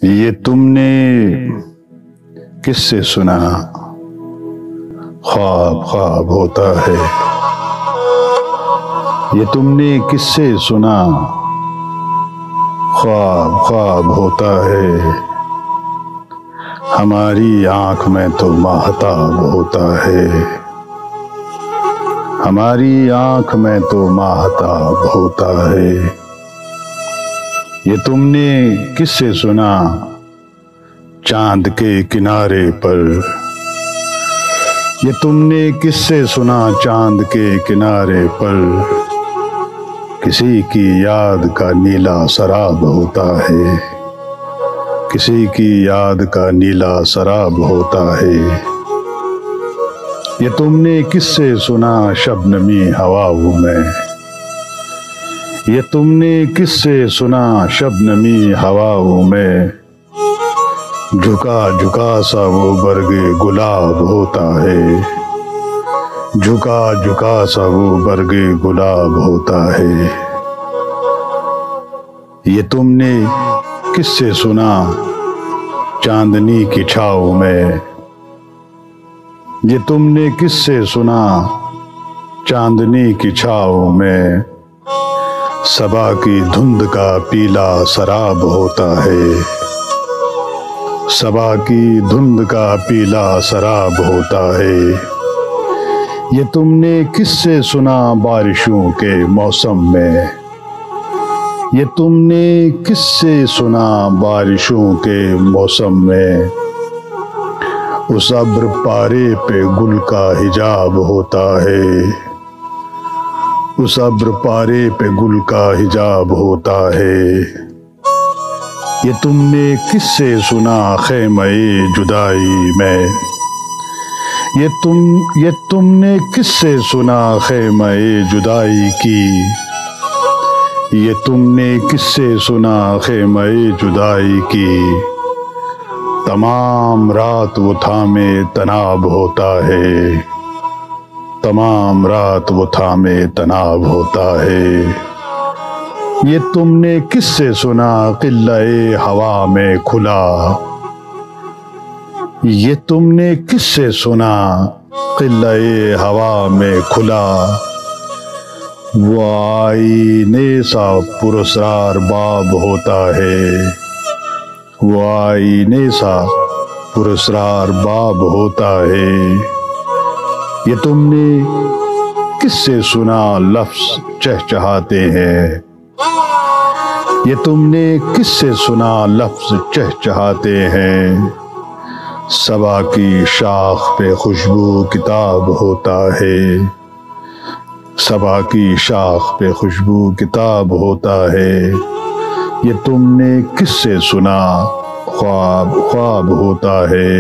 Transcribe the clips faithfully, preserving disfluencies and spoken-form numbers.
یہ تم نے کس سے سنا خواب خواب ہوتا ہے؟ یہ تم نے کس سے سنا خواب خواب ہوتا ہے؟ ہماری آنکھ میں تو ماہتاب ہوتا ہے، ہماری آنکھ میں تو ماہتاب ہوتا ہے۔ یہ تم نے کس سے سنا چاند کے کنارے پر؟ یہ تم نے کس سے سنا چاند کے کنارے پر؟ کسی کی یاد کا نیلا سراب ہوتا ہے، کسی کی یاد کا نیلا سراب ہوتا ہے۔ یہ تم نے کس سے سنا شبنمی ہواؤں میں؟ یہ تم نے کس سے سنا شبنمی ہواؤں میں؟ جھکا جھکا سا وہ برگ گلاب ہوتا ہے، جھکا جھکا سا وہ برگ گلاب ہوتا ہے۔ یہ تم نے کس سے سنا چاندنی کی چھاؤں میں؟ یہ تم نے کس سے سنا چاندنی کی چھاؤں میں؟ صبا کی دھند کا پیلا سراب ہوتا ہے، صبا کی دھند کا پیلا سراب ہوتا ہے۔ یہ تم نے کس سے سنا بارشوں کے موسم میں؟ یہ تم نے کس سے سنا بارشوں کے موسم میں؟ اس ابر پارے پہ گل کا حجاب ہوتا ہے، اس ابر پارے پہ گل کا حجاب ہوتا ہے۔ یہ تم نے کس سے سنا خیمہ جدائی میں؟ یہ تم یہ تم نے کس سے سنا خیمہ جدائی کی؟ یہ تم نے کس سے سنا خیمہ جدائی کی؟ تمام رات وہ تھامے تناب ہوتا ہے، تمام رات وہ تھامے تناب ہوتا ہے۔ یہ تم نے کس سے سنا قلعہ ہوا میں کھلا؟ یہ تم نے کس سے سنا قلعہ ہوا میں کھلا؟ وہ آئینے سا پراسرار باب ہوتا ہے، وہ آئینے سا پراسرار باب ہوتا ہے۔ یہ تم نے کس سے سنا لفظ چہچہاتے ہیں؟ یہ تم نے کس سے سنا لفظ چہچہاتے ہیں؟ صبا کی شاخ پہ خوشبو کتاب ہوتا ہے، صبا کی شاخ پہ خوشبو کتاب ہوتا ہے۔ یہ تم نے کس سے سنا خواب خواب ہوتا ہے؟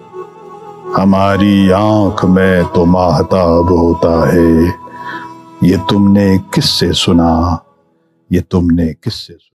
ہماری آنکھ میں تو ماہتاب ہوتا ہے۔ یہ تم نے کس سے سنا؟ یہ تم نے کس سے سنا؟